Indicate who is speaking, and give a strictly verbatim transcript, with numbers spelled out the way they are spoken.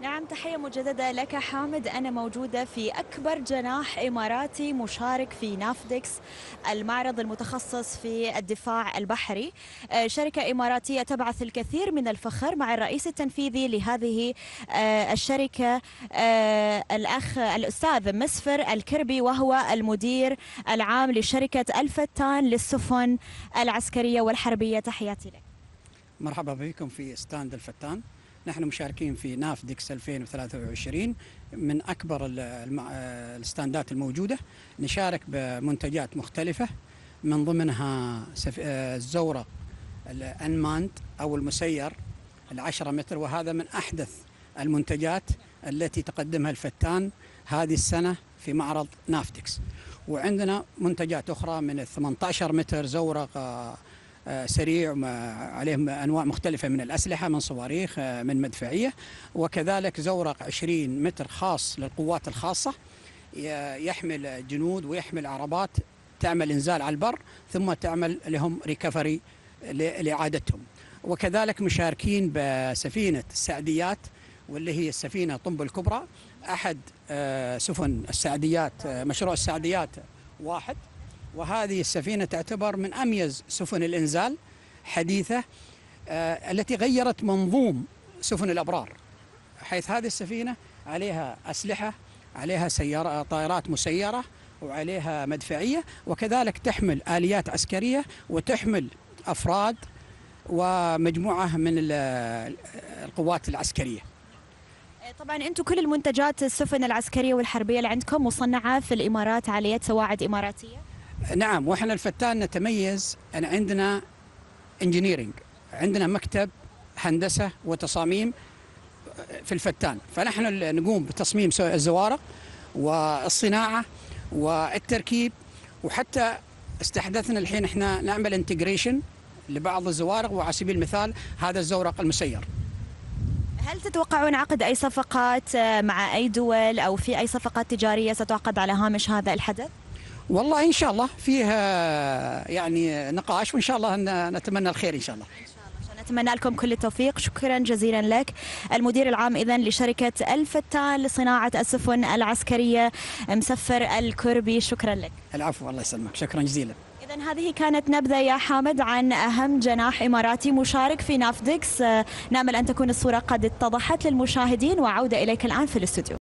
Speaker 1: نعم، تحية مجددة لك حامد. أنا موجودة في أكبر جناح إماراتي مشارك في نافديكس، المعرض المتخصص في الدفاع البحري. آه، شركة إماراتية تبعث الكثير من الفخر. مع الرئيس التنفيذي لهذه آه، الشركة آه، الأخ الأستاذ مسفر الكربي، وهو المدير العام لشركة الفتان للسفن العسكرية والحربية. تحياتي لك.
Speaker 2: مرحبا بكم في ستاند الفتان. نحن مشاركين في نافديكس ألفين وثلاثة وعشرين، من أكبر الستاندات الموجودة. نشارك بمنتجات مختلفة، من ضمنها الزورق الأنماند أو المسير العشرة متر، وهذا من أحدث المنتجات التي تقدمها الفتان هذه السنة في معرض نافديكس. وعندنا منتجات أخرى من الثمانية عشر متر، زورق سريع عليه أنواع مختلفة من الأسلحة، من صواريخ، من مدفعية، وكذلك زورق عشرين متر خاص للقوات الخاصة، يحمل جنود ويحمل عربات تعمل إنزال على البر ثم تعمل لهم ريكفري لإعادتهم. وكذلك مشاركين بسفينة السعديات، واللي هي السفينة طنب الكبرى، أحد سفن السعديات، مشروع السعديات واحد. وهذه السفينة تعتبر من أميز سفن الإنزال حديثة، آه التي غيرت منظوم سفن الأبرار، حيث هذه السفينة عليها أسلحة، عليها سيارة طائرات مسيرة، وعليها مدفعية، وكذلك تحمل آليات عسكرية، وتحمل أفراد ومجموعة من القوات العسكرية.
Speaker 1: طبعا انتم كل المنتجات السفن العسكرية والحربية اللي عندكم مصنعة في الإمارات على يد سواعد إماراتية؟
Speaker 2: نعم، واحنا الفتان نتميز أن عندنا انجينيرينج، عندنا مكتب هندسة وتصاميم في الفتان، فنحن نقوم بتصميم الزوارق والصناعة والتركيب، وحتى استحدثنا الحين احنا نعمل انتجريشن لبعض الزوارق، وعلى سبيل المثال هذا الزورق المسير.
Speaker 1: هل تتوقعون عقد أي صفقات مع أي دول أو في أي صفقات تجارية ستعقد على هامش هذا الحدث؟
Speaker 2: والله إن شاء الله فيها يعني نقاش، وإن شاء الله نتمنى الخير إن شاء الله.
Speaker 1: نتمنى لكم كل التوفيق. شكرا جزيلا لك المدير العام إذن لشركة الفتان لصناعة السفن العسكرية، مسفر الكربي. شكرا لك.
Speaker 2: العفو، الله يسلمك، شكرا جزيلا.
Speaker 1: إذن هذه كانت نبذة يا حامد عن أهم جناح إماراتي مشارك في نافديكس. نأمل أن تكون الصورة قد اتضحت للمشاهدين، وعودة إليك الآن في الاستوديو.